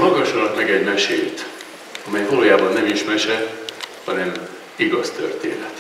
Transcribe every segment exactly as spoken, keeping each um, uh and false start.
hallgassanak meg egy mesét, amely valójában nem is mese, hanem igaz történet.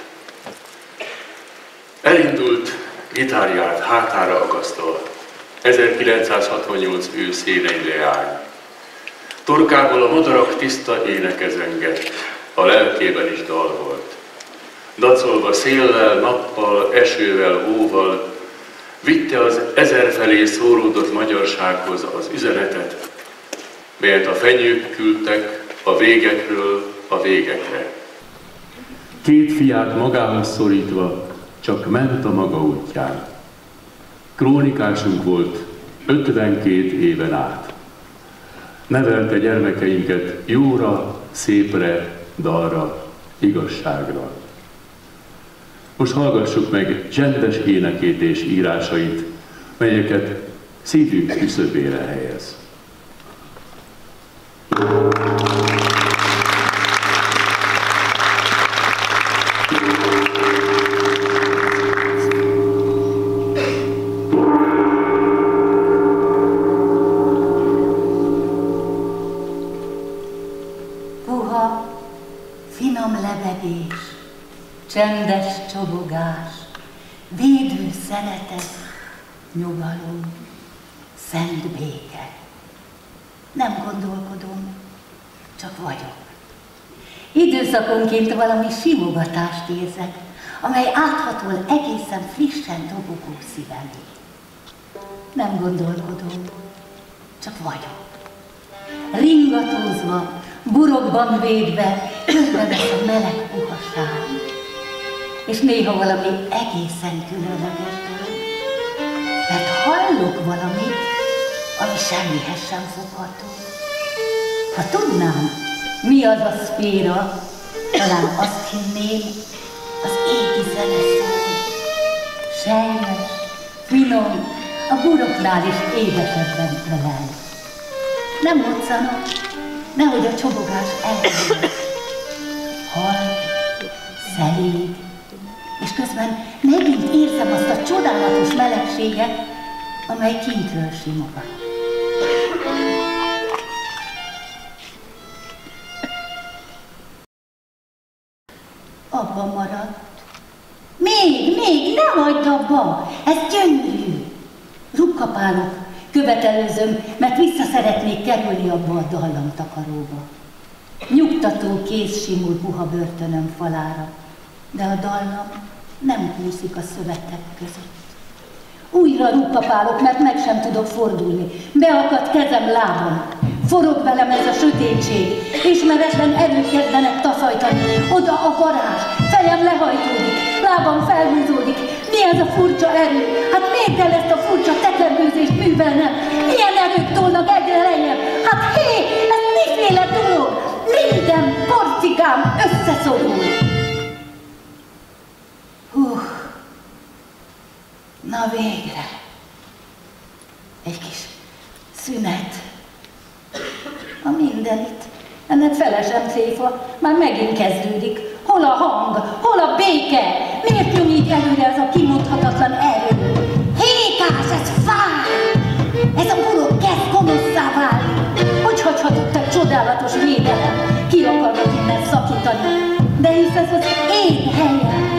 Elindult gitárját hátára akasztva, ezerkilencszázhatvannyolc őszén egy leány. Torkából a madarak tiszta éneke zengett, a lelkében is dal volt. Dacolva széllel, nappal, esővel, hóval, vitte az ezerfelé szóródott magyarsághoz az üzenetet, melyet a fenyők küldtek a végekről a végekre. Két fiát magához szorítva csak ment a maga útján. Krónikásunk volt ötvenkét éven át. Nevelte gyermekeinket jóra, szépre, dalra, igazságra. Most hallgassuk meg csendes énekét és írásait, melyeket szívünk küszöbére helyez. Puha, finom lebegés, csendes csobogás, védő szeretet, nyugalom, szent béke. Nem gondolkodom, csak vagyok. Időszakonként valami simogatást érzek, amely áthatol egészen frissen dobogó szívemig. Nem gondolkodom, csak vagyok. Ringatózva, burokban védve, körbeves a meleg puhaság. És néha valami egészen különleges dolog, mert hallok valamit, ami semmihez sem fogható. Ha tudnám, mi az a szféra, talán azt hinném, az égi zene szól. Sejmes, finom, a buroknál is édesebben felel. Nem moccanok, nehogy a csobogás elhelyez. Halk, szelíd, és közben megint érzem azt a csodálatos melegséget, amely kintről simogat. Abba maradt. Még, még, ne hagyd abba! Ez gyönyörű! Rukkapálok, követelőzöm, mert vissza szeretnék kerülni abba a dallamtakaróba. Nyugtató kéz simul puha börtönöm falára, de a dallam nem kúszik a szövetek között. Újra rukkapálok, mert meg sem tudok fordulni. Beakadt kezem lábam. Forog velem ez a sötétség. Ismeretlen erők kezdenek taszajtani. Oda a varázs. Fejem lehajtódik. Lábam felhúzódik. Mi ez a furcsa erő? Hát miért kell ezt a furcsa tekergőzést művelnem? Milyen erők tolnak egyre lejjebb? Hát hé, ez miféle dolog? Minden porcikám összeszorul. Hú. Na végre, egy kis szünet. A mindenit, ennek felesem tréfa, már megint kezdődik. Hol a hang, hol a béke? Miért jön így előre ez a kimondhatatlan erő? Hékás, ez fáj! Ez a burok kezd gonoszszá válni. Hogy hagyhatott egy csodálatos védelem? Ki akarnak innen szakítani? De hisz ez az én helyem.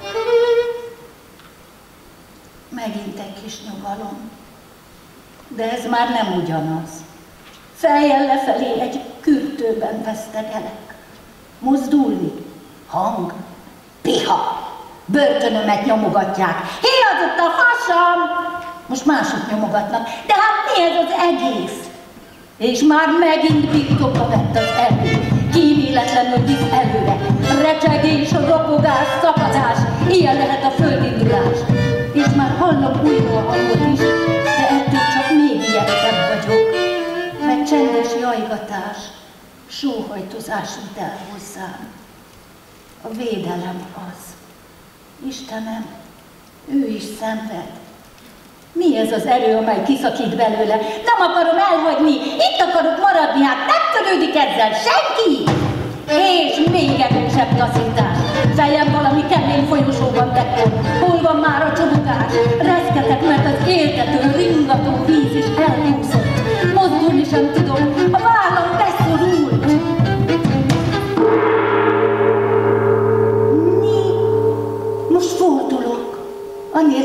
Megint egy kis nyugalom. De ez már nem ugyanaz. Fejjel lefelé egy kürtőben vesztegelek. Mozdulni. Hang. Piha. Börtönömet nyomogatják. Hiadott a hasam! Most mások nyomogatnak. De hát mi ez az egész? És már megint birtokba vett az erő. Kíméletlenül visz előre. Recsegés, ropogás, szakadás. Ilyen lehet a földindulás. És már hallok újra a hangot is, de ettől csak még ijegysebb vagyok, mert csendes jajgatás, sóhajtozás jut el hozzám. A védelem az. Istenem, ő is szenved. Mi ez az erő, amely kiszakít belőle? Nem akarom elhagyni, itt akarok maradni, hát nem törődik ezzel senki! És még erősebb taszítás. Fejem valami kemény folyosóban tekol. Hol van már a csobogás? Reszketek, mert az éltető, ringató víz is elhúzott. Mozdulni sem tudom. A vállam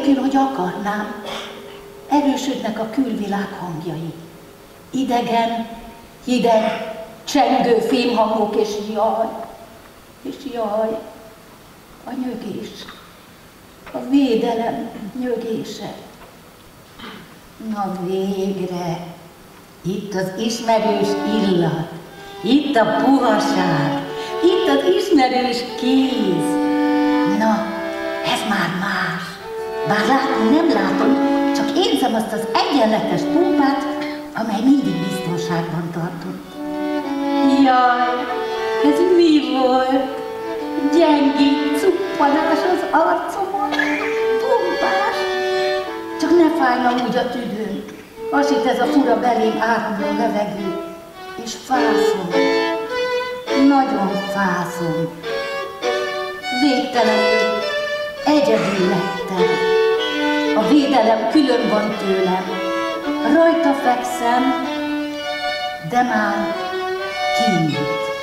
anélkül, hogy akarnám, erősödnek a külvilág hangjai. Idegen, hideg, csengő fémhangok, és jaj, és jaj, a nyögés, a védelem nyögése. Na végre, itt az ismerős illat, itt a puhaság, itt az ismerős kéz. Na, ez már más. Bár látni nem látom, csak érzem azt az egyenletes pumpát, amely mindig biztonságban tartott. Jaj, ez mi volt? Gyengéd cuppanás az arcomon, pumpás. Csak ne fájna úgy a tüdőn. Hasít ez a fura belém áramló levegő, és fászom. Nagyon fászom. Végtelenül egyedül lettem. A védelem külön van tőlem. Rajta fekszem, de már kint.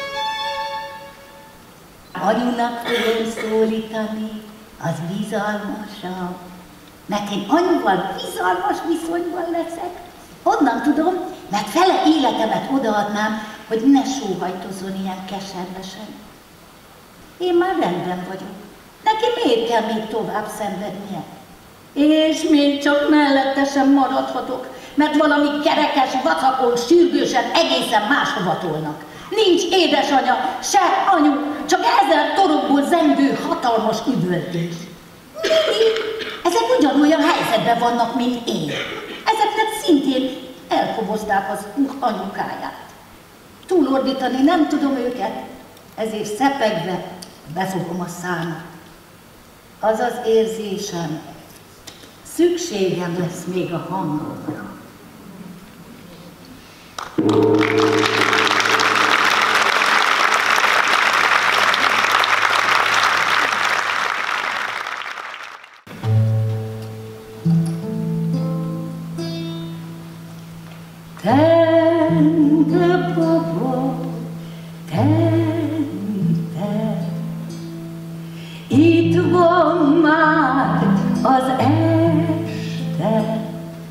Anyunak fogom szólítani, az bizalmasabb. Mert én anyuval bizalmas viszonyban leszek. Honnan tudom? Mert fele életemet odaadnám, hogy ne sóhajtozzon ilyen keservesen. Én már rendben vagyok. Neki miért kell még tovább szenvednie? És még csak mellette sem maradhatok, mert valami kerekes vacakon sürgősen egészen máshova tolnak. Nincs édesanya, se anyu, csak ezer torokból zengő hatalmas üvöltés. Ezek ugyanolyan helyzetben vannak, mint én. Ezeknek szintén elkobozták az anyukáját. Túlordítani nem tudom őket, ezért szepegve befogom a számat. Az az érzésem, szükségem lesz még a hangomra. Tente, papa, tente, itt van már az este.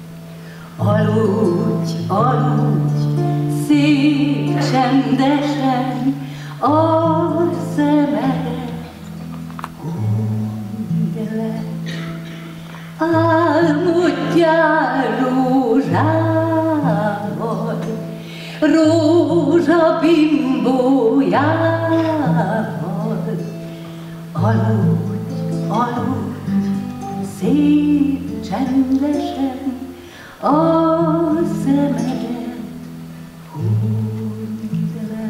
Aludj, aludj, szép csendesen a szemedet hunyd le. Álmodjál rózsával, rózsabimbójával. Aludj, aludj, szép csendesen a szemedet hunyd le.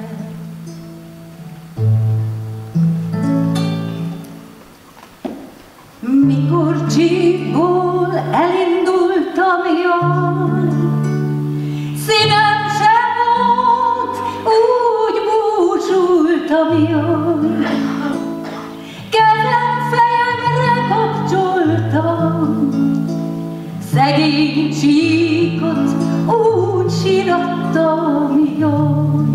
Mikor csíkból elindultam, jaj, színem sem volt, úgy búsultam, jaj. Kezem fejemre kapcsoltam, szegény csíkot úgy sírattam, jaj.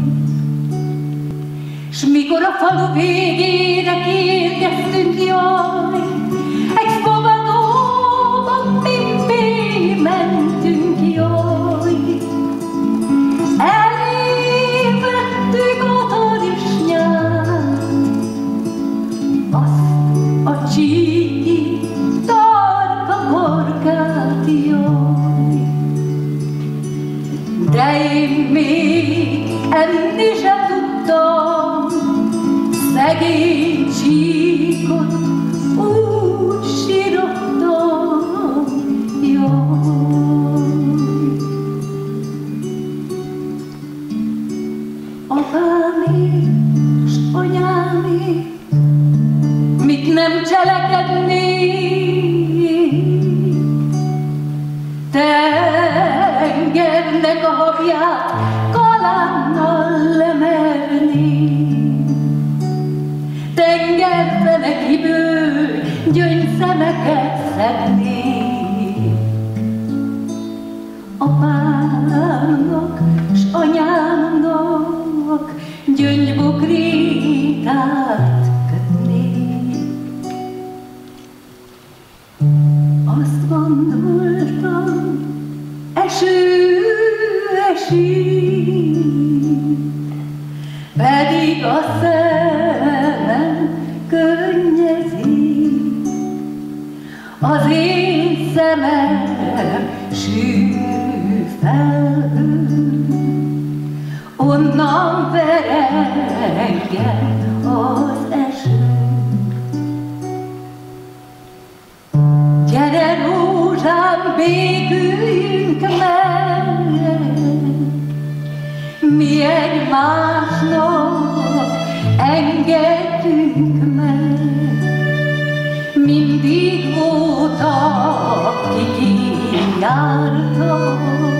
S mikor a falu végére kérgeztünk, jaj, egy fogadóba pimpé mentünk, jaj. Elébredtük a tarisnyát, azt a csíki tarka korkát, jaj. De én még enni se tudtam, szegény csíkot úgy sírottam, jaj. Apámé s anyámé mit nem cselekednék, tengernek a habját kalánnal lemernék, tengerfenekiből gyöngyszemeket szednék. Apámnak s anyámnak gyöngybukrítát kötnék. A szemem sűrű felhő, onnan verengel az eső. Gyere rózsám, béküljünk meg, mi egymásnak engedjünk meg. Mindig voltak, kik jártak,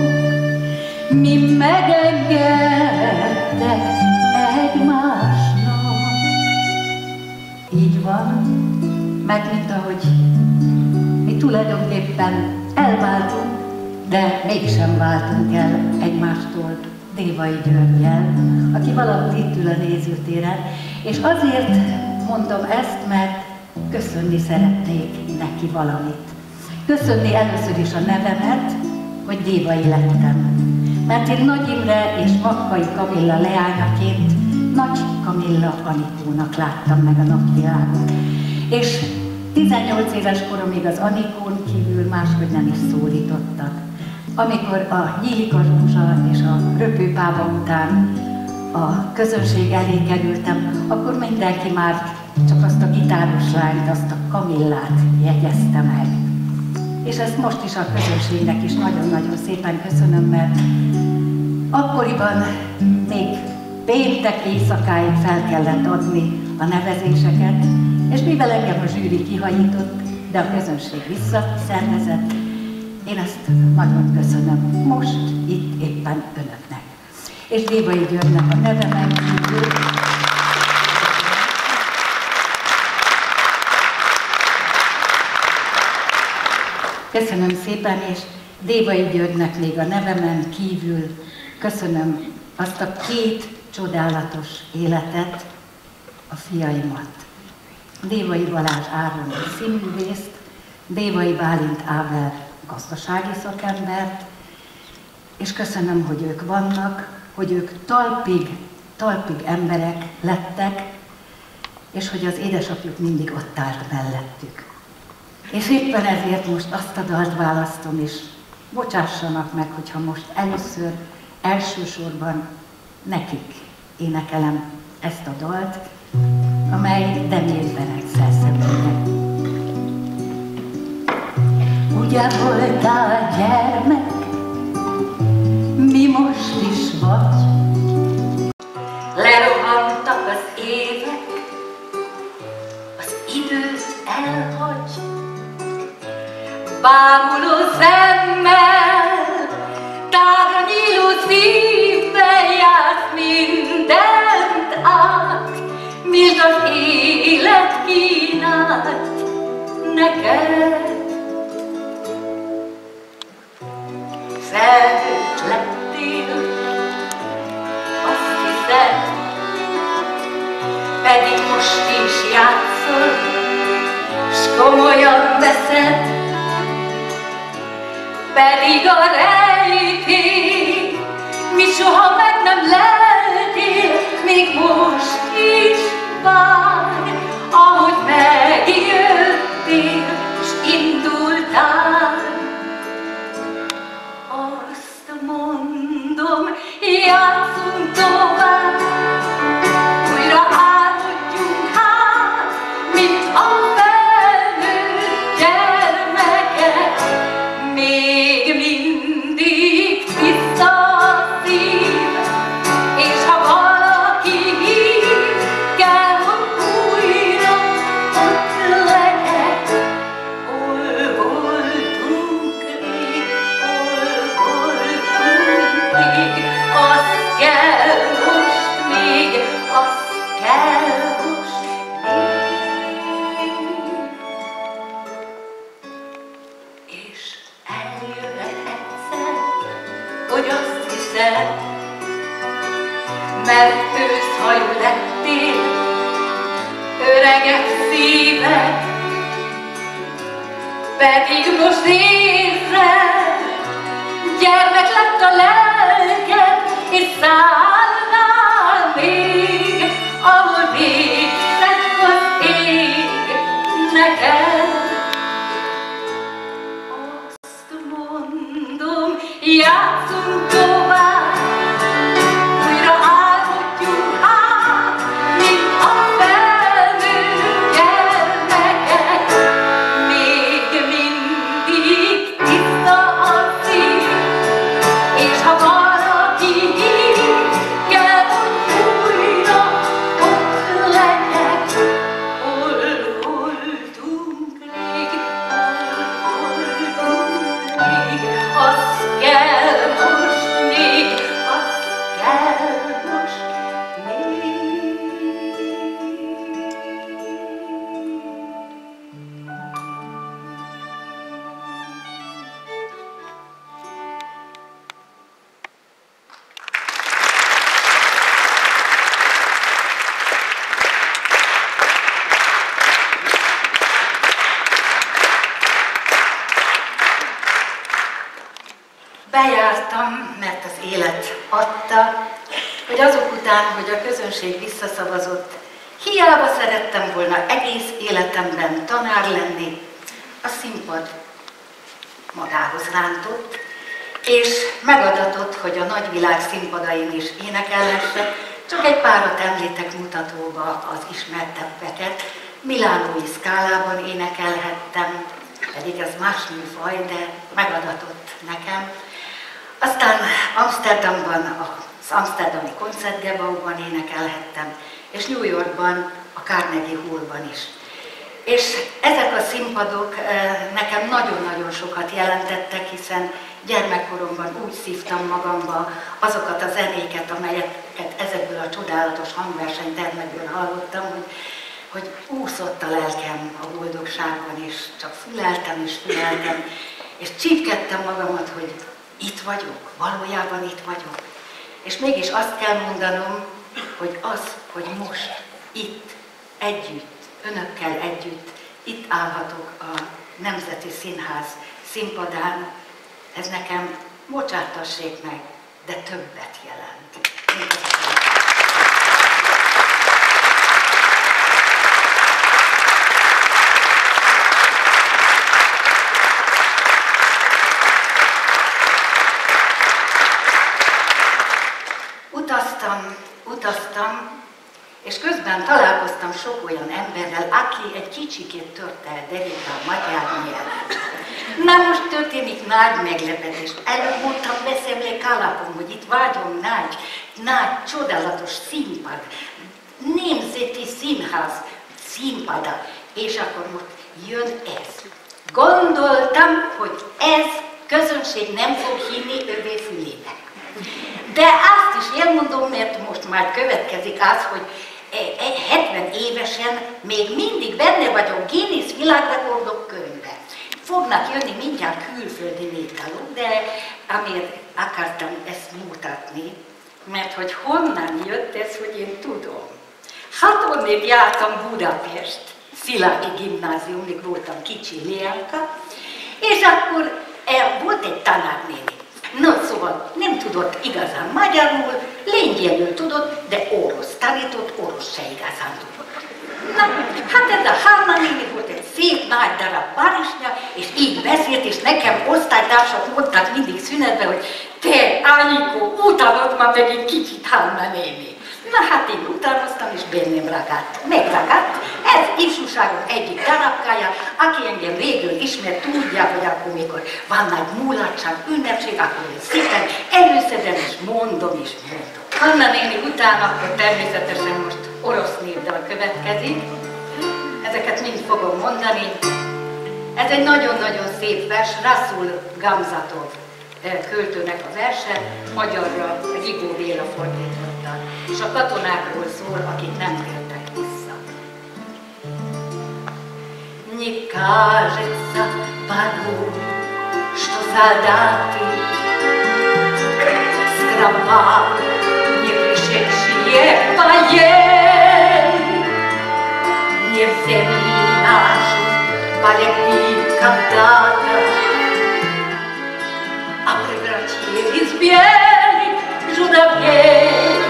mi megengedtek egymásnak. Így van, mert mint ahogy mi tulajdonképpen elváltunk, de mégsem váltunk el egymástól Dévai Györggyel, aki valahol itt ül a nézőtéren, és azért mondom ezt, mert köszönni szeretnék neki valamit. Köszönni először is a nevemet, hogy Dévai lettem. Mert én Nagy Imre és Makkai Kamilla leányaként Nagy Kamilla Anikónak láttam meg a napvilágot. És tizennyolc éves koromig az Anikón kívül máshogy nem is szólítottak. Amikor a Nyílik a rózsa és a Röpőpáva után a közönség elé kerültem, akkor mindenki már csak azt a gitáros lányt, azt a Kamillát jegyezte meg. És ezt most is a közönségnek is nagyon-nagyon szépen köszönöm, mert akkoriban még péntek éjszakáig fel kellett adni a nevezéseket, és mivel engem a zsűri kihajított, de a közönség visszaszervezett, én ezt nagyon köszönöm most, itt éppen önöknek. És Dévai Györgynek a nevemen kívül köszönöm szépen, és Dévai Györgynek még a nevemen kívül köszönöm azt a két csodálatos életet, a fiaimat. Dévai Balázs Áron színművészt, Dévai Bálint Ábel gazdasági szakembert, és köszönöm, hogy ők vannak, hogy ők talpig, talpig emberek lettek, és hogy az édesapjuk mindig ott állt mellettük. És éppen ezért most azt a dalt választom, és bocsássanak meg, hogyha most először, elsősorban nekik énekelem ezt a dalt, amely Demél Ferenc szerzeménye. Ugye voltál gyermek, mi most is vagy. Lerohantak az évek, az időt elhagy. Bámuló szemmel, tágra nyíló szívvel jársz mindent át, míg az élet kínált neked. Felnőtt lettél, azt hiszed, pedig most is játszol, s komolyan veszed, pedig a rejtély, mi soha meg nem leltél, még most is várj, ahogy megjöttél, s indultál. Azt mondom, játszunk tovább, újra álmodjunk hát, mint a felnőtt gyermekek. Még mindig tiszta a szív, és ha valaki hív, kell, hogy újra ott legyek. Hol voltunk rég, hol voltunk még, az kell most még, az kell most még. És eljöhet egyszer, hogy azt hiszed, mert őszhajú lettél, öregebb szíved, pedig most észrel, gyermek lett a lelked, és szállnál még, ahol még szebb az ég neked. Bejártam, mert az élet adta, hogy azok után, hogy a közönség visszaszavazott, hiába szerettem volna egész életemben tanár lenni, a színpad magához rántott, és megadatott, hogy a nagyvilág színpadain is énekelhessek. Csak egy párat említek mutatóba, az ismertebbeket. Milánói Scálában énekelhettem, pedig ez más műfaj, de megadatott nekem. Aztán Amsterdamban, az Amsterdami Koncertgebouwban énekelhettem, és New Yorkban, a Carnegie Hallban is. És ezek a színpadok nekem nagyon-nagyon sokat jelentettek, hiszen gyermekkoromban úgy szívtam magamba azokat a zenéket, amelyeket ezekből a csodálatos hangversenytermekből hallottam, hogy, hogy úszott a lelkem a boldogságban, és csak füleltem és füleltem, és csípkedtem magamat, hogy itt vagyok, valójában itt vagyok. És mégis azt kell mondanom, hogy az, hogy most, itt, együtt, önökkel együtt, itt állhatok a Nemzeti Színház színpadán, ez nekem, bocsáttassék meg, de többet jelent. Utaztam, utaztam, és közben találkoztam sok olyan emberrel, aki egy kicsikét törte el derékbe a magyar nyelvet. Na most történik nagy meglepetés. Előbb mondtam beszélni Kalapon, hogy itt vagyunk nagy, nagy, csodálatos színpad, Nemzeti Színház színpada, és akkor most jön ez. Gondoltam, hogy ez közönség nem fog hinni övé fülébe. De azt is elmondom, mert most már következik az, hogy hetven évesen még mindig benne vagyok Guinness világrekordok könyve. Fognak jönni mindjárt külföldi névtagok, de amiért akartam ezt mutatni, mert hogy honnan jött ez, hogy én tudom. Hát onnét jártam Budapest, Szilágyi gimnáziumig voltam kicsi Léánka, és akkor eh, volt egy tanárnéni. No, szóval nem tudott igazán magyarul, lengyelül tudott, de orosz tanított, orosz se igazán tudott. Na, hát ez a Hanna néni volt egy szép nagy darab barisnya, és így beszélt, és nekem osztálytársak mondták mindig szünetben, hogy te, Anyikó, utálod ma meg egy kicsit Hanna néni. Na hát én utánoztam, és benném ragadt. Megragadt. Ez ifjúságom egyik darabkája, aki engem végül ismert, tudja, hogy akkor, mikor van nagy mulatság, ünnepség, akkor én szépen előszedem, és mondom, és mondom. Hanna néni után akkor természetesen most orosz névdal következik. Ezeket mind fogom mondani. Ez egy nagyon-nagyon szép vers, Rasul Gamzatov költőnek a verse, magyarra Rigó Béla fordította, és a katonákról szól, akik nem tértek vissza. Мне кажется порой, что солдаты с кровавых, не пришедшие воен, не в земли наши полегли когда-то, а превратились в белых журавлей.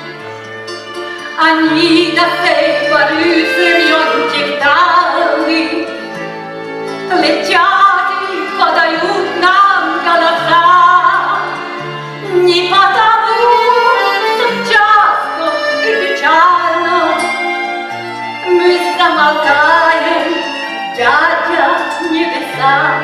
Они до сей поры сырьем дали, летят и подают нам голоса. Не потому, что часто и печально мы замолкаем, дядя небеса.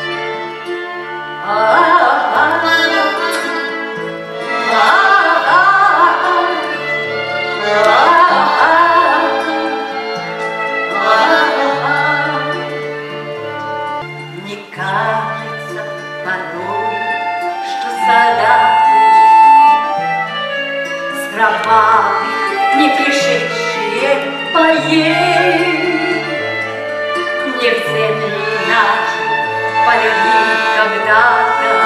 Мне кажется порой, что солдаты с кровавых, не пришедшие поесть, не в земли наши полегли когда-то,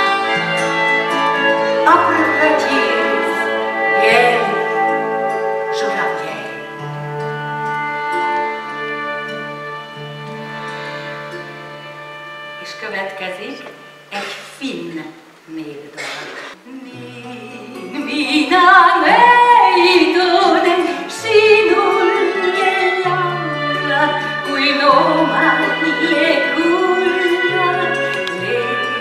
а превратились в белых журавлей. És következik egy finn népdal. Min mina neitonen sinulle laula, kuin omalle kullalle.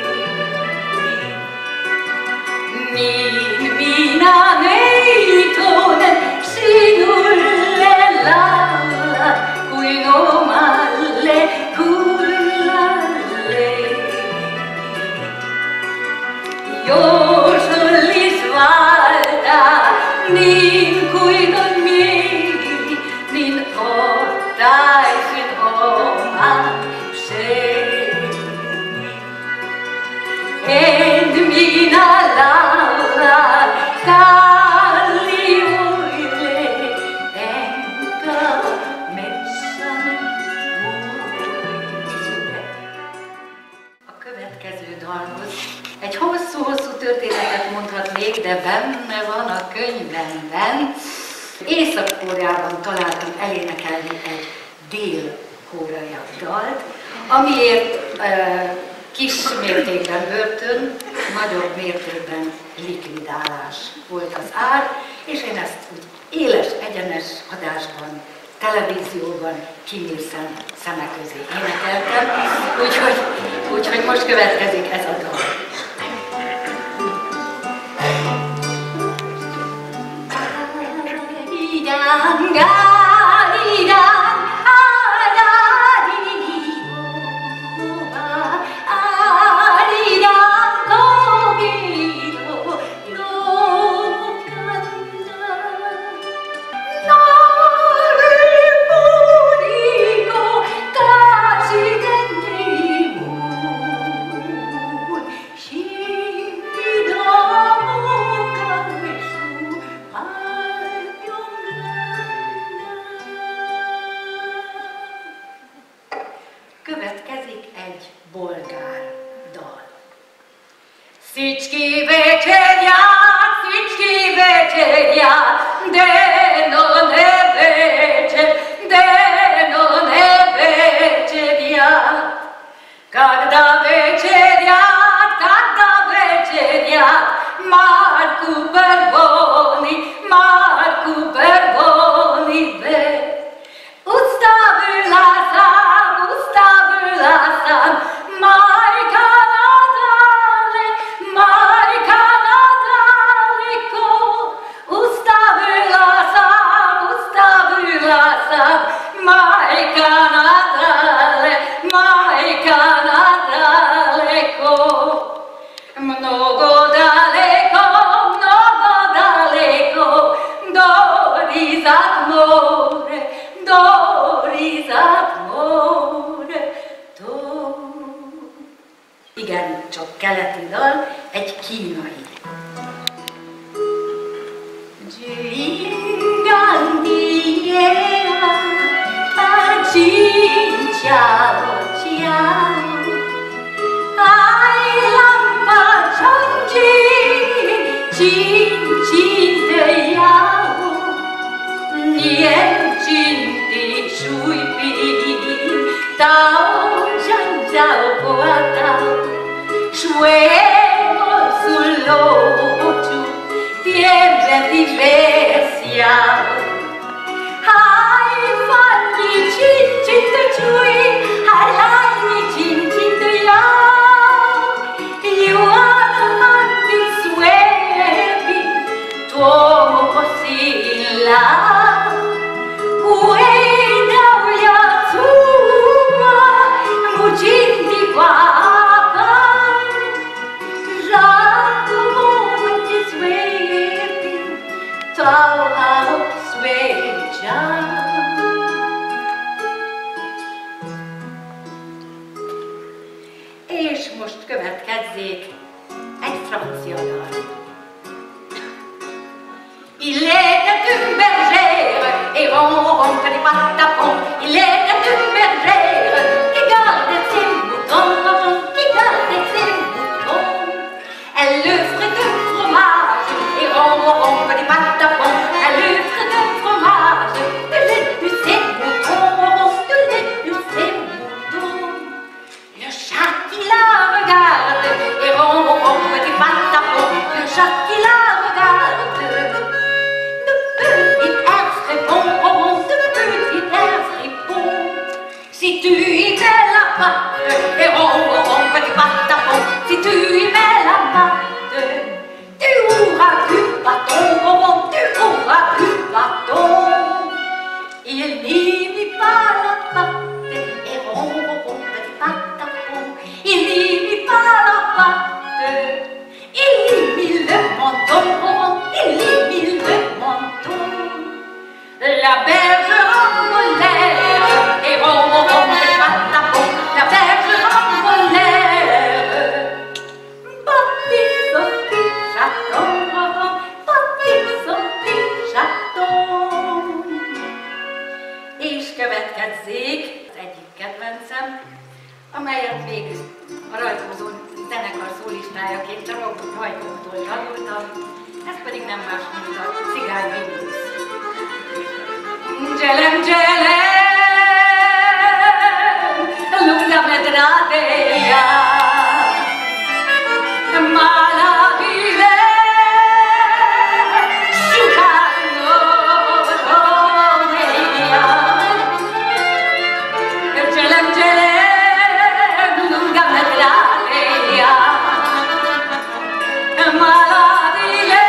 Min mina neitonen sinulle laula, kuin omalle kullalle. Jos olis valta, niin kuin on mieli, niin ottaisin omakseni. En minä laula kallioille, enkä metsän puille. A következő dalhoz egy hosszú-hosszú történetet mondhatnék, de benne van a könyvemben. Észak-Koreában találtam elénekelni egy dél-koreai dalt, amiért e, kis mértékben börtön, nagyobb mértékben likvidálás volt az ár, és én ezt úgy éles, egyenes adásban, televízióban kinyílszem szemek közé énekeltem, úgyhogy, úgyhogy most következik ez a dal. Garidang, garidang, adariba, aridang kogido, nokanda, naripurigo, kashitendimun, shimidamokamesu, következik egy bolgár dal. Szicski večerját, szicski večerját, de no ne večer, de no ne večerját. Когда вечерят, когда вечерят, Марку Бербони, Марку Бербони бе. Ustavila sam, ustavila sam, majka nadale, majka nadaleko. Ustavila sam, ustavila sam, majka nadale, majka nadaleko. Mnogo daleko, mnogo daleko, dorizat more, dorizat more, to. Igen, csak keleti dal, egy kínai. Jingandiera, a jinchao chiao, ai lampa changjin, jin jin de yao, nien jin di shui bin, tao chan tao qua tao, shuemo sull'otu, tiembre diversiamo. Hai fatti cin cin de chui, hai lai cin cin de yao, you are the man this way, tuomo posilla. És most következzék egy francia dal. Il était une bergère et ronronne des patapons. Il était une bergère qui gardait ses moutons, qui gardait ses moutons. Elle offrait de fromage et ronronne des patapons. Elle offrait de fromage, de lait de ses moutons, de lait de ses moutons. Le chat qui la regarde et ronronne des patapons. patte, e oh, oh, petit patapon, si tu y mets la patte, tu auras du bâton, oh, oh, tu auras du bâton. Il n'y mit pas la patte, et oh, oh, oh, petit patapon, il n'y mit pas la patte, il y mit le menton, oh, oh, il y mit le menton. La berge ramolère, et oh, oh, oh, petit patapon, la berge ramolère. Batti son petit chaton, oh, oh, batti son petit chaton. És következzék az egyik kedvencem, amelyet még a rajzózó zenekar szólistájaként Csarogó Hajtótól tanultam, ez pedig nem más, mint a Cigány Himnusz. Gelem, gelem, lunga medradea, malavile, Chicago, Romania. Gelem, gelem, lunga medradea, malavile,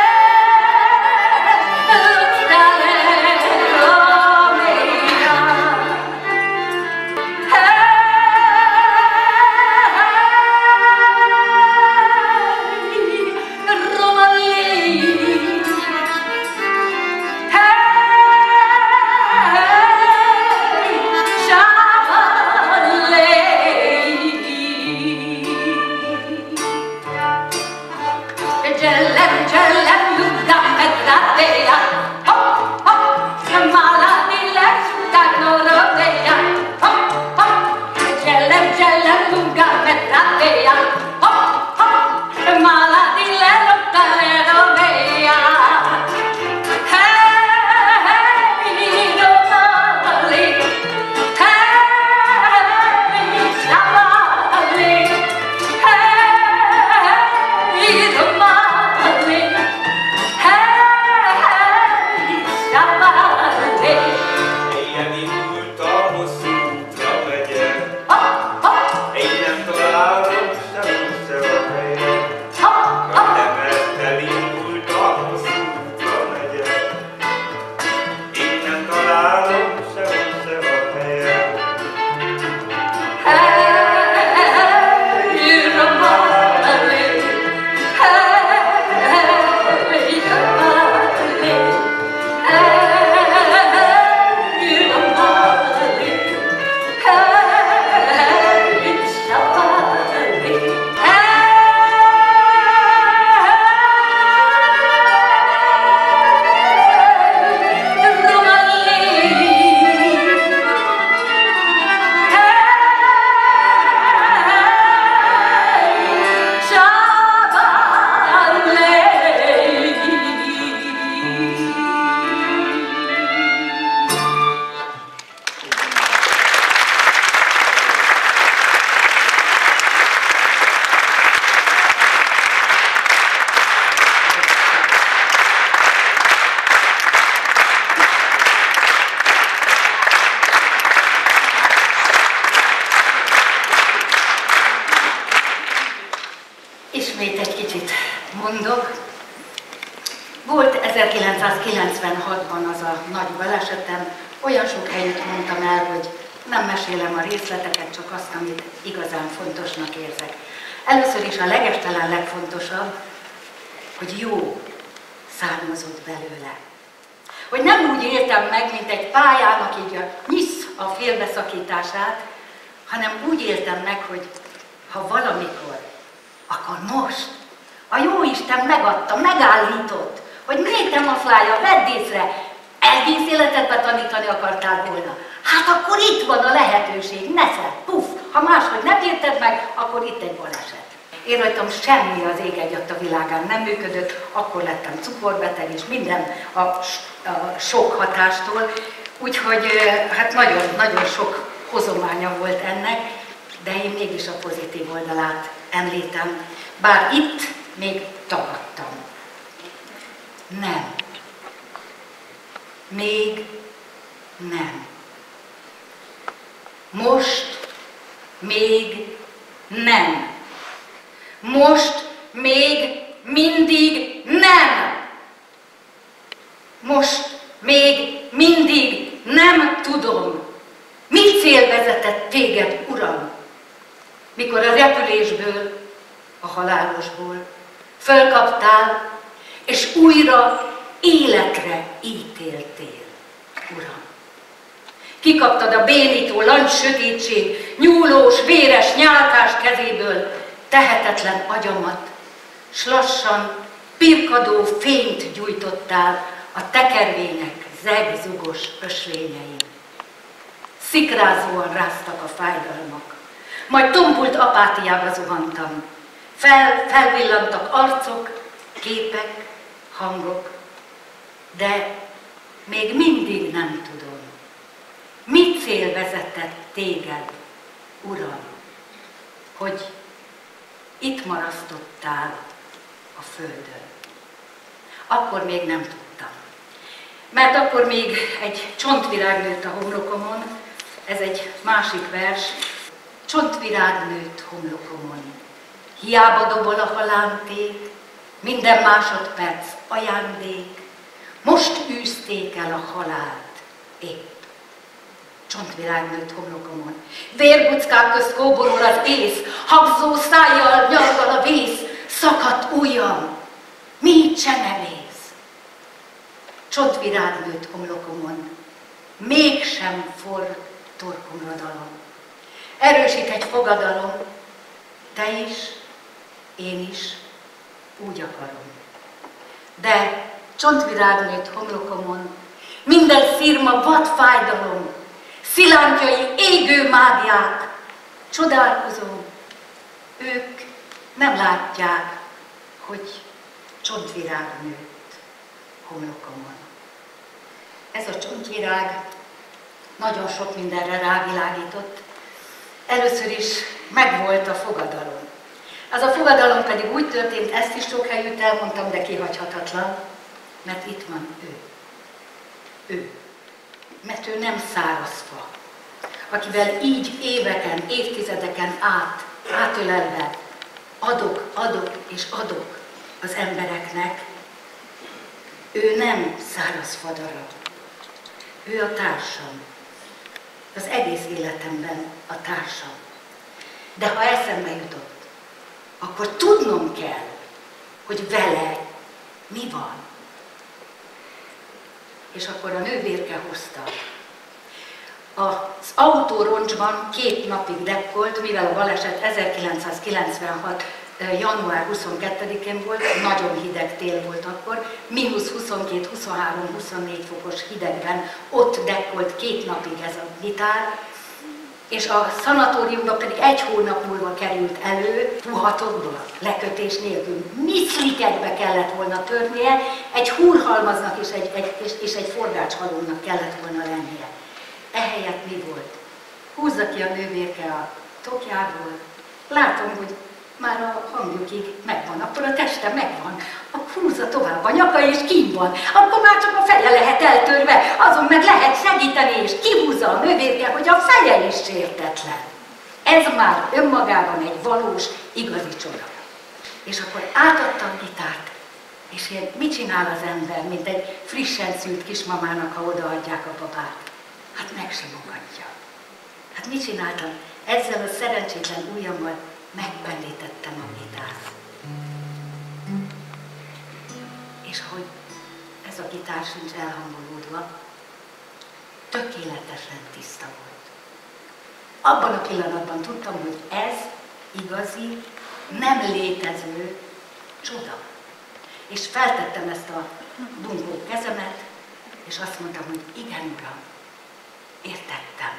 mondok. Volt ezerkilencszázkilencvenhatban az a nagy balesetem, olyan sok helyet mondtam el, hogy nem mesélem a részleteket, csak azt, amit igazán fontosnak érzek. Először is a legestelen legfontosabb, hogy jó származott belőle. Hogy nem úgy éltem meg, mint egy pályának így a nyisz a félbeszakítását, hanem úgy éltem meg, hogy ha valamikor, akkor most a Jóisten megadta, megállított, hogy még te maflája, vedd észre, egész életedbe tanítani akartál volna. Hát akkor itt van a lehetőség, nesze, puff, ha máshogy nem érted meg, akkor itt egy baleset. Én rajtam semmi az ég egyatt a világán nem működött, akkor lettem cukorbeteg és minden a, a sok hatástól, úgyhogy hát nagyon-nagyon sok hozománya volt ennek, de én mégis a pozitív oldalát említem, bár itt még tagadtam. Nem. Még nem. Most még nem. Most még mindig nem. Most még mindig nem tudom, mi cél vezetett téged, Uram, mikor a repülésből, a halálosból fölkaptál, és újra életre ítéltél, Uram. Kikaptad a bénító lancs sötétség, nyúlós, véres, nyálkás kezéből tehetetlen agyamat, s lassan pirkadó fényt gyújtottál a tekervények zegzugos ösvényein. Szikrázóan ráztak a fájdalmak, majd tompult apátiába zuhantam. Fel, felvillantak arcok, képek, hangok, de még mindig nem tudom, mi cél vezetett téged, Uram, hogy itt marasztottál a földön. Akkor még nem tudtam, mert akkor még egy csontvirág nőtt a homlokomon, ez egy másik vers, csontvirág nőtt homlokomon. Hiába dobol a halánték, minden másodperc ajándék, most űzték el a halált épp. Csontvirág nőtt homlokomon. Vérbuckák közt kóborol az ész, habzó szájjal nyargal a vész, szakadt ujjam, mi csemevész. Csontvirág nőtt homlokomon, mégsem forr torkomra dalom. Erősít egy fogadalom, te is, én is úgy akarom. De csontvirág nőtt homlokomon, minden szirma vad fájdalom, szilánkjai égő mágiák, csodálkozom, ők nem látják, hogy csontvirág nőtt homlokomon. Ez a csontvirág nagyon sok mindenre rávilágított. Először is megvolt a fogadalom. Az a fogadalom pedig úgy történt, ezt is sok helyütt elmondtam, de kihagyhatatlan, mert itt van ő. Ő. Mert ő nem száraz fa, akivel így éveken, évtizedeken át, átölelve adok, adok és adok az embereknek. Ő nem száraz fadarab. Ő a társam. Az egész életemben a társam. De ha eszembe jutott, akkor tudnom kell, hogy vele mi van. És akkor a nővérke hozta. Az autóroncsban két napig dekkolt, mivel a baleset ezerkilencszázkilencvenhat. január huszonkettedikén volt, nagyon hideg tél volt akkor, mínusz huszonkét, huszonhárom, huszonnégy fokos hidegben ott dekkolt két napig ez a gitár, és a szanatóriumban pedig egy hónap múlva került elő, puhatokból, lekötés nélkül, miszlikekbe kellett volna törnie, egy húrhalmaznak és egy, egy, és, és egy forgácshalomnak kellett volna lennie. Ehelyett mi volt? Húzza ki a nővérke a tokjából, látom, hogy már a hangjukig megvan, akkor a teste megvan, akkor húzza tovább a nyaka és kín van, akkor már csak a feje lehet eltörve, azon meg lehet segíteni, és kihúzza a nővérke, hogy a feje is sértetlen. Ez már önmagában egy valós, igazi csoda. És akkor átadta a gitárt, és ilyen, mit csinál az ember, mint egy frissen szült kismamának, ha odaadják a babát? Hát megsimogatja. Hát mit csináltam? Ezzel a szerencsétlen ujjammal megpendítettem a gitárt. És hogy ez a gitár sincs elhangolódva, tökéletesen tiszta volt. Abban a pillanatban tudtam, hogy ez igazi, nem létező csoda. És feltettem ezt a bunkó kezemet, és azt mondtam, hogy igen, Uram, értettem.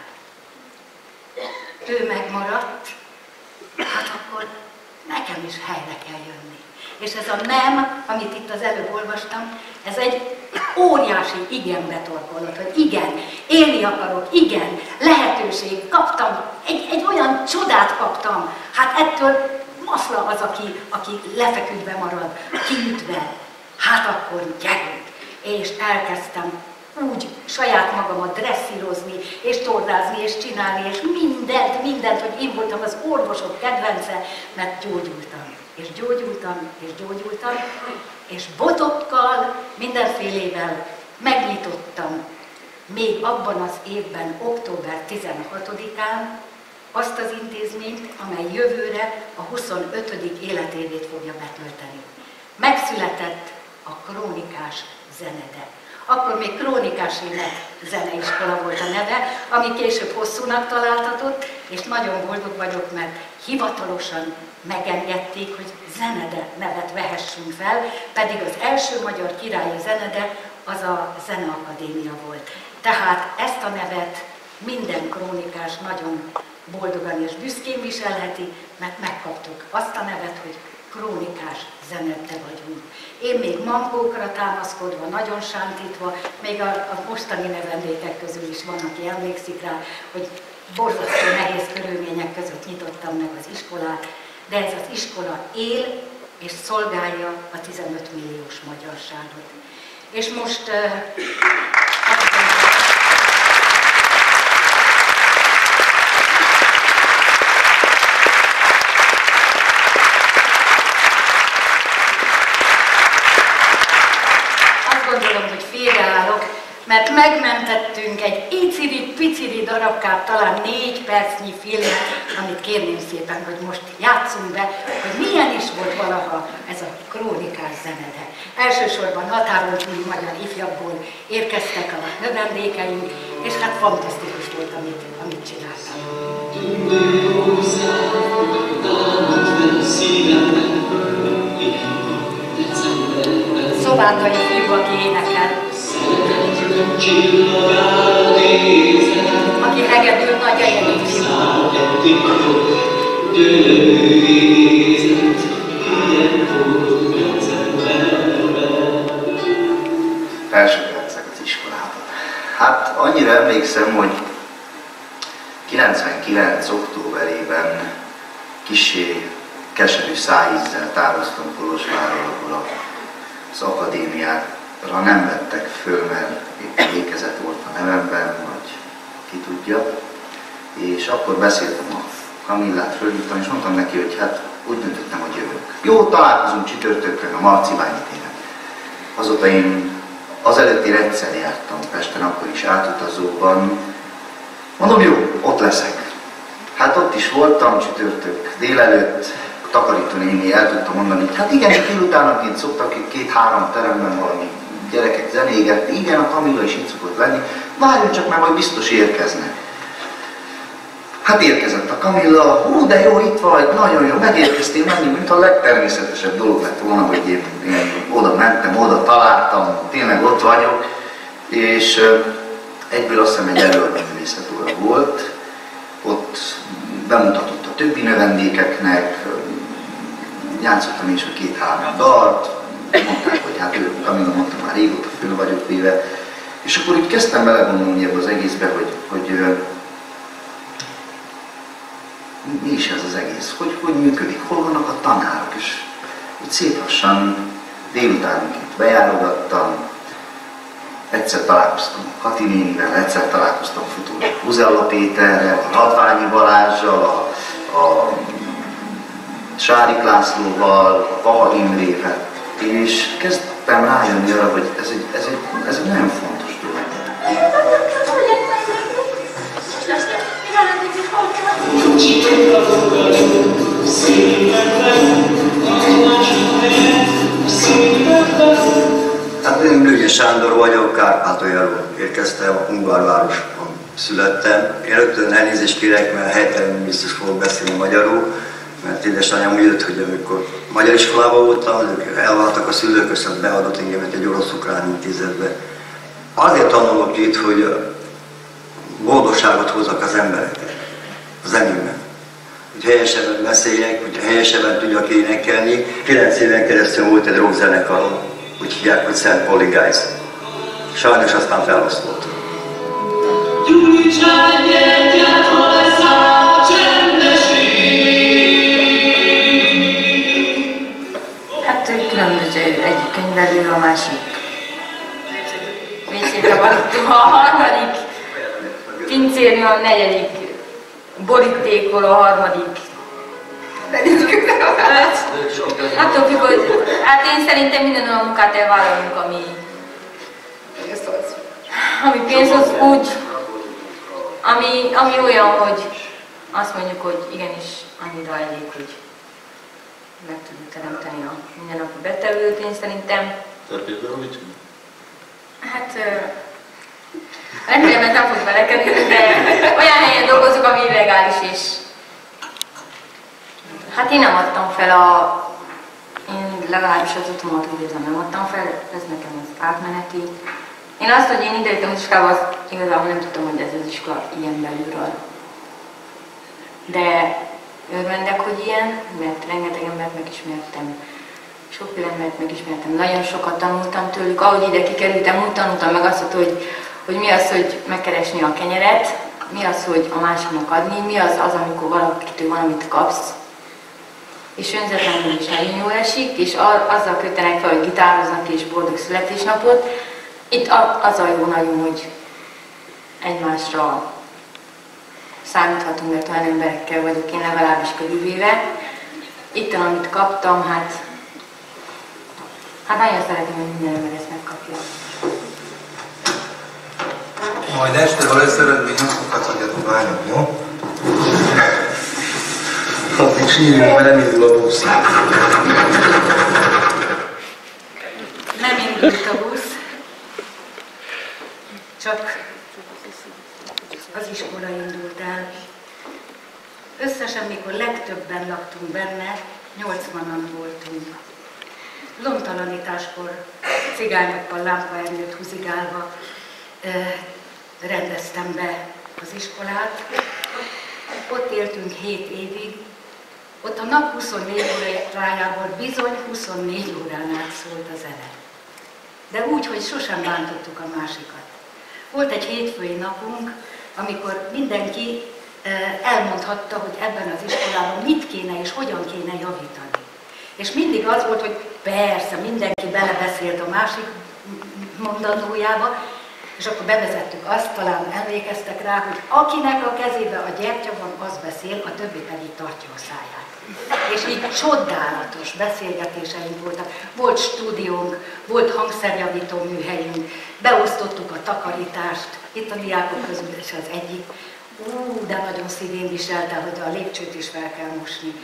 Ő megmaradt, hát akkor nekem is helyre kell jönni. És ez a nem, amit itt az előbb olvastam, ez egy óriási igen betorkolat, hogy igen, élni akarok, igen, lehetőség, kaptam, egy, egy olyan csodát kaptam, hát ettől maszla az, aki, aki lefeküdve marad, kiütve, hát akkor gyerünk. És elkezdtem úgy saját magamat dresszírozni, és tornázni, és csinálni, és mindent, mindent mindent, hogy én voltam az orvosok kedvence, mert gyógyultam. És gyógyultam, és gyógyultam, és botokkal, mindenfélével megnyitottam még abban az évben, október tizenhatodikán azt az intézményt, amely jövőre a huszonötödik életévét fogja betölteni. Megszületett a Krónikás Zenede. Akkor még Krónikás Ének Zeneiskola volt a neve, ami később hosszúnak találtatott, és nagyon boldog vagyok, mert hivatalosan megengedték, hogy Zenede nevet vehessünk fel, pedig az első magyar királyi zenede az a Zeneakadémia volt. Tehát ezt a nevet minden krónikás nagyon boldogan és büszkén viselheti, mert megkaptuk azt a nevet, hogy Krónikás Zenede vagyunk. Én még mankókra támaszkodva, nagyon sántítva, még a, a mostani növendékek közül is van, aki emlékszik rá, hogy borzasztó nehéz körülmények között nyitottam meg az iskolát, de ez az iskola él és szolgálja a tizenöt milliós magyarságot. És most uh, gondolom, hogy félreállok, mert megmentettünk egy iciri-piciri darabkát, talán négy percnyi filmet, amit kérném szépen, hogy most játsszunk be, hogy milyen is volt valaha ez a Krónikás Zenede. Elsősorban határon túli magyar ifjakból érkeztek a növendékeink, és hát fantasztikus volt, amit, amit csináltam. Szobátai fiú, aki énekel, aki hegedül nagy egyedül fiú. Első percek az iskolában. Hát annyira emlékszem, hogy kilencvenkilenc októberében kissé keserű szájízzel távoztam Kolozsvárról, ahol az akadémiára nem vettek föl, mert éppen vékezet volt a nevemben, vagy ki tudja. És akkor beszéltem a Kamillát, fölhívtam, és mondtam neki, hogy hát úgy döntöttem, hogy jövök. Jó, találkozunk csütörtökön a Marcibányi téren. Azóta én azelőtt én egyszer jártam Pesten, akkor is átutazóban. Mondom, jó, ott leszek. Hát ott is voltam csütörtök délelőtt, a takarító néni el tudta mondani, hogy hát igen, csak délutánonként szoktak itt két-három teremben valami gyerekek zenégetni, igen, a Kamilla is itt szokott lenni, várjon csak már, majd biztos érkeznek. Hát érkezett a Kamilla, hú, de jó, itt vagy, nagyon jó, megérkeztél menni, mint a legtermészetesebb dolog lett volna, hogy én, én oda mentem, oda találtam, tényleg ott vagyok, és uh, egyből azt hiszem egy előadóművészet óra volt, ott bemutatott a többi növendékeknek, játszottam is a két-három dalt, mondták, hogy hát ő, Kamilla mondta, már régóta föl vagyok véve, és akkor úgy kezdtem belegondolni ebbe az egészbe, hogy, hogy uh, mi is ez az egész, hogy, hogy működik, hol vannak a tanárok, és úgy szép lassan délutánként bejárogattam, egyszer találkoztam a Kati nénivel, egyszer találkoztam futóra Huzella Péterrel, a Radványi Balázsral, a, a Sárik Lászlóval, a Vaha Imrével, és kezdtem rájönni arra, hogy ez egy, ez egy, ez egy nagyon fontos dolog. Hát én Lőgyi Sándor vagyok, Kárpátaljáról érkeztem, a Ungárvárosban születtem. Én rögtön elnézést kérek, mert helytelen biztos fogok beszélni magyarul, mert édesanyám úgy jött, hogy amikor magyar iskolában voltam, ők elváltak a szülők, és beadott engemet egy orosz-ukrán intézetbe. Azért tanulok itt, hogy boldogságot hozzak az embereknek, a zenében. Hogy helyesebben beszéljek, hogy helyesebben tudjak énekelni. Kilenc éven keresztül volt egy rockzenekar, úgy hívják, hogy Szent Pauli Guys. Sajnos aztán feloszlott. Hát különböző, egyik könyvelő, a másik vécébe valóta, a harmadik pincérnő, a negyedik borítékol a harmadik. Attól függ, hogy hát én szerintem minden olyan munkát elvállalunk, ami, ami pénzhoz úgy, ami, ami olyan, hogy azt mondjuk, hogy igenis annyira elég, hogy meg tudjuk teremteni a mindennapi betelőt, én szerintem. Te például mit csinál? Hát remélem, nem fog belekerülni, de olyan helyen dolgozok, ami illegális is. Hát én nem adtam fel a... Én legalábbis az otthomat úgy érzem, nem adtam fel, ez nekem az átmeneti. Én azt, hogy én idejöttem az iskolába, azt igazából nem tudtam, hogy ez az iskola ilyen belülről. De örvendek, hogy ilyen, mert rengeteg embert megismertem. Sokféle embert megismertem, nagyon sokat tanultam tőlük. Ahogy ide kikerültem, úgy tanultam meg azt, hogy, hogy mi az, hogy megkeresni a kenyeret, mi az, hogy a másiknak adni, mi az az, amikor valakitől valamit kapsz. És önzetlenül is nagyon jól esik, és azzal kötenek fel, hogy gitároznak és boldog születésnapot. Itt az a jó nagyon, hogy egymásra számíthatunk, mert olyan emberekkel vagyok én legalábbis körülvéve. Itt, amit kaptam, hát, hát nagyon szeretem, hogy minden ember ezt megkapja. Majd este, ha lesz eredménynapokat adjatok lányok, jó? Addig sírjunk, mert nem indul a busz. Nem indult a busz, csak az iskola indult el. Összesen, mikor legtöbben laktunk benne, nyolcvanan voltunk. Lomtalanításkor cigányokkal lámpaernyőt húzigálva rendeztem be az iskolát. Ott éltünk hét évig. Ott a nap huszonnégy órájából bizony huszonnégy órán át szólt a zene. De úgy, hogy sosem bántottuk a másikat. Volt egy hétfői napunk, amikor mindenki elmondhatta, hogy ebben az iskolában mit kéne és hogyan kéne javítani. És mindig az volt, hogy persze, mindenki belebeszélt a másik mondandójába, és akkor bevezettük azt, talán emlékeztek rá, hogy akinek a kezébe a gyertya van, az beszél, a többi pedig tartja a száját. És így csodálatos beszélgetéseink voltak. Volt stúdiónk, volt hangszerjavító műhelyünk, beosztottuk a takarítást, itt a diákok közül is az egyik. Ú, de nagyon szívén viselte, hogy a lépcsőt is fel kell mosni.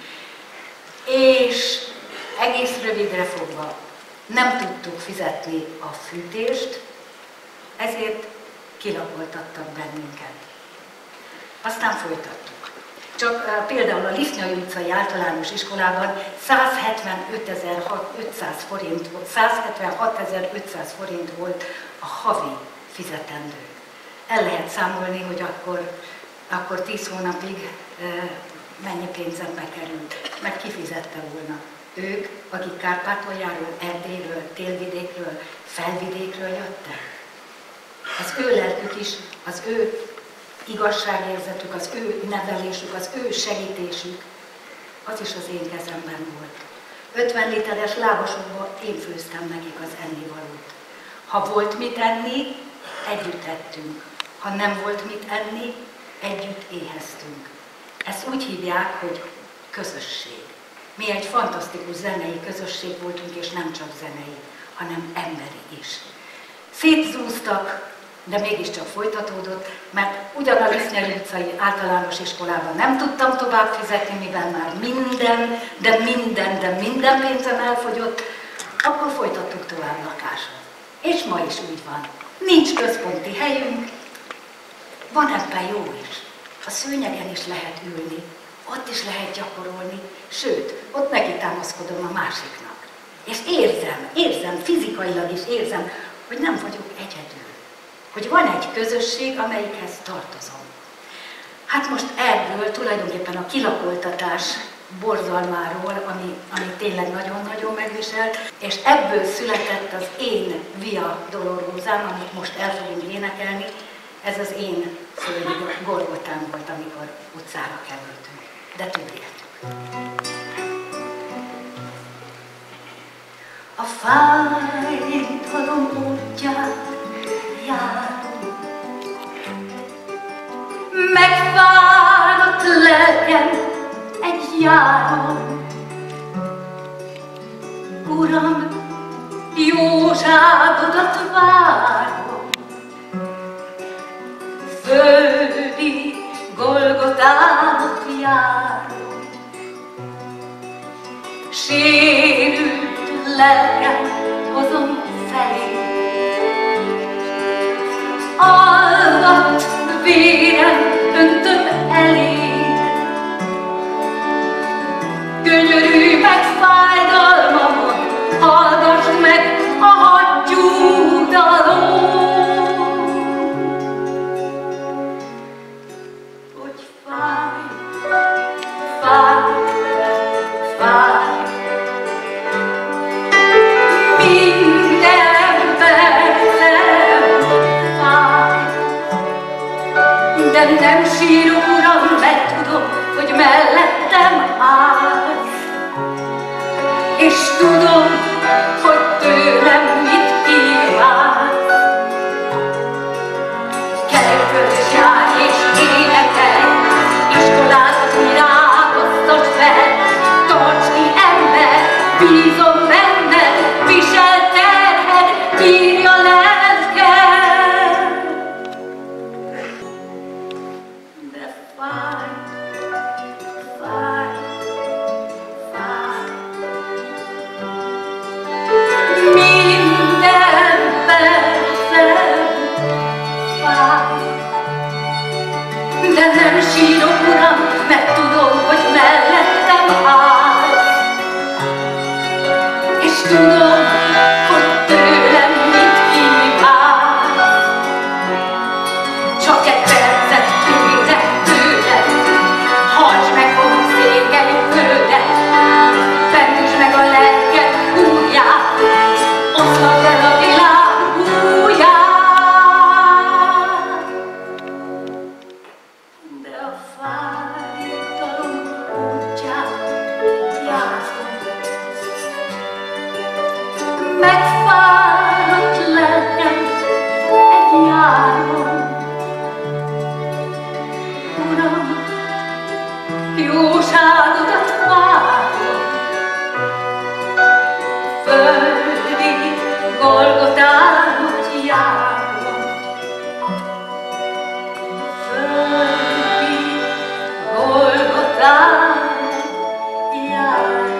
És egész rövidre fogva nem tudtuk fizetni a fűtést, ezért kilakoltattak bennünket. Aztán folytattuk. Csak uh, például a Lisznyai utcai általános iskolában százhetvenötezer-ötszáz forint volt, százhetvenhatezer-ötszáz forint volt a havi fizetendő. El lehet számolni, hogy akkor, akkor tíz hónapig uh, mennyi pénzembe került, meg kifizette volna. Ők, akik Kárpátaljáról, Erdélyről, Télvidékről, Felvidékről jöttek. Az ő lelkük is, az ő igazságérzetük, az ő nevelésük, az ő segítésük, az is az én kezemben volt. ötven literes lábasokban én főztem nekik az ennivalót. Ha volt mit enni, együtt ettünk. Ha nem volt mit enni, együtt éheztünk. Ezt úgy hívják, hogy közösség. Mi egy fantasztikus zenei közösség voltunk, és nem csak zenei, hanem emberi is. Szétzúztak, de mégiscsak folytatódott, mert ugyan a Lisznyai utcai általános iskolában nem tudtam tovább fizetni, mivel már minden, de minden, de minden pénzem elfogyott, akkor folytattuk tovább lakáson. És ma is úgy van. Nincs központi helyünk, van ebben jó is. A szőnyegen is lehet ülni, ott is lehet gyakorolni, sőt, ott neki támaszkodom a másiknak. És érzem, érzem, fizikailag is érzem, hogy nem vagyok egyedül. Hogy van egy közösség, amelyikhez tartozom. Hát most erről tulajdonképpen a kilakoltatás borzalmáról, ami, ami tényleg nagyon-nagyon megviselt, és ebből született az én Via Dolorózám, amit most el fogunk énekelni, ez az én földi Golgotám volt, amikor utcára kerültünk. De túléltük. A fájdalom útját járom, megfáradt járom. Uram, jóságodat várom, földi Golgotánot járom. Sérült lelkem hozom felé, alvat vérem öntöm eléd. Gyönyörű meg fájdalmamon, hallgass meg a hadgyújtalom. Hogy fáj, fáj, fáj, minden percem fáj, de nem sírok, Uram, mert tudom, hogy mellettem állsz, és tudom, hogy tőlem mit kívánsz. Kerekfölös járj és énekelj, iskoládat virágoztasd fel, tarts ki ember, bízom benned, visel terhed, írja lelked. De fáj, fáj, fáj, minden percem fáj, de nem sírok, Uram, mert tudom, hogy mellettem állsz, és tudom, hogy tőlem mit kívánsz. Csak egy percet kérek tőled, hallgass meg, fogom székely földet, fentsd meg a lelked újját, oszlak el a világ újját. De a fájdalom útját járom, megfáradt lelkem egy járom. Uram, jóságodat várom, földi Golgotánot járom, földi Golgotánot járom.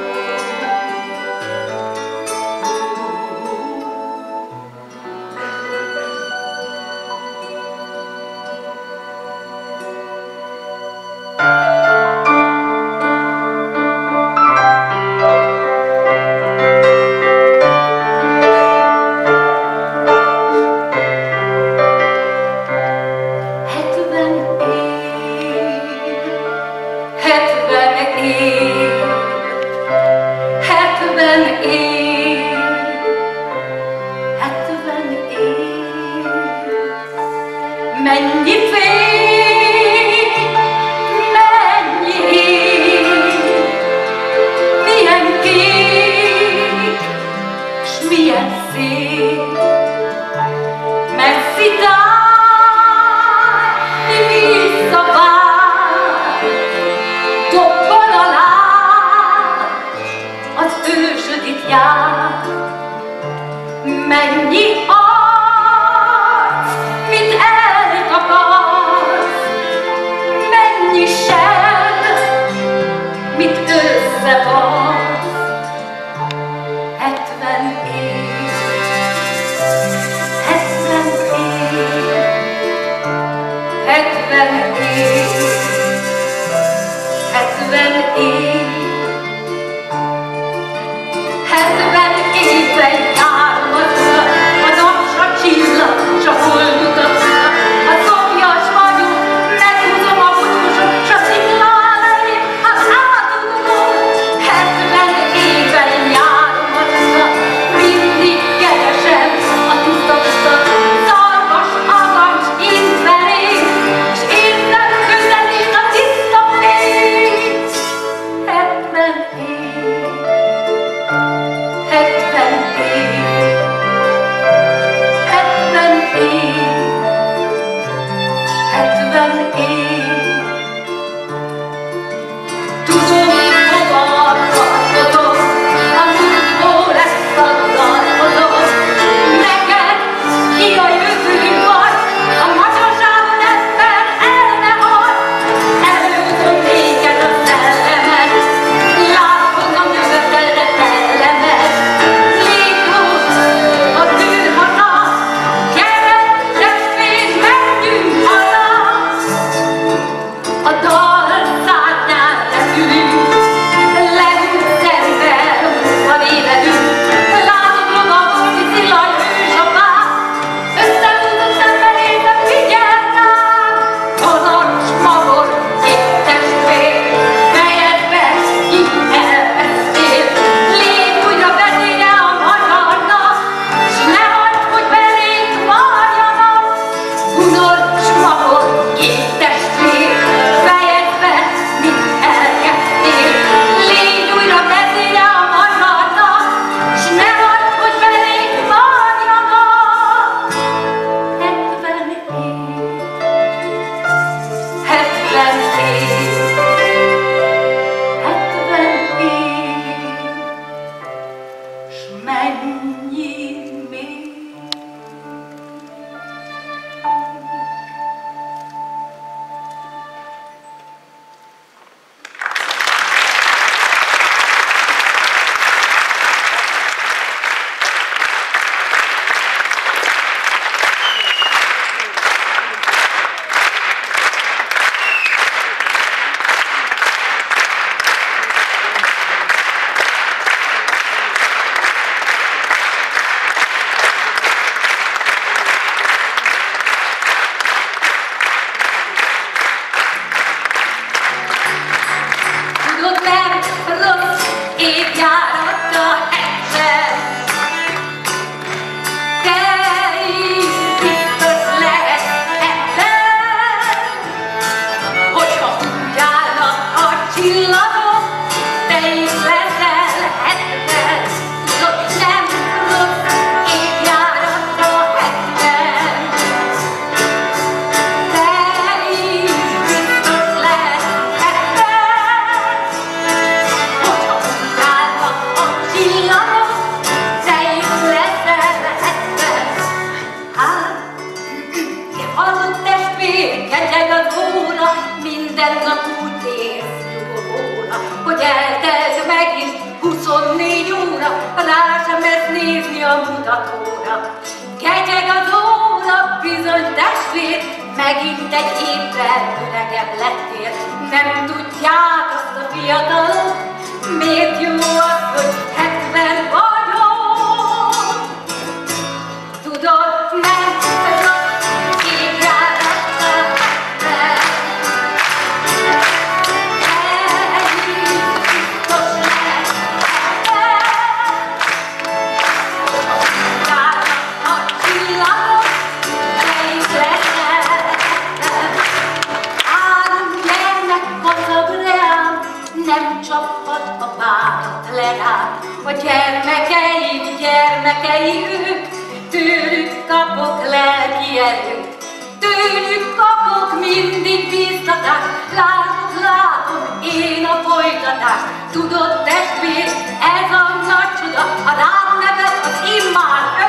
Hetven év, hetven év, hetven év, hetven év. Mennyi fény, mennyi év, milyen kék, s milyen szép, messzi táj, visszavár, dobban a láb, az ősöd itt jár. félsz nyugodóra, hogy eltelt megint huszonnégy óra, rá sem ezt nézni a mutatóra. Ketyeg az óra, bizony testvér, megint egy évvel öregebb lettél. Nem tudják azt a fiatalok, miért jó az, hogy hetven vagyok. Tudod, nem rossz évjárattal, nem. Biztos lesz, a csillagok, melyik lesznek. Három gyermek gazdag reám, nem csaphat a várat le rám. A gyermekeim, gyermekei ők, tőlük kapok lelki erőt. Tőlük kapok mindig bíztatást, látok, látom én a folytatást. Tudod, testvér, ez a nagy csoda, ha rám nevet az immár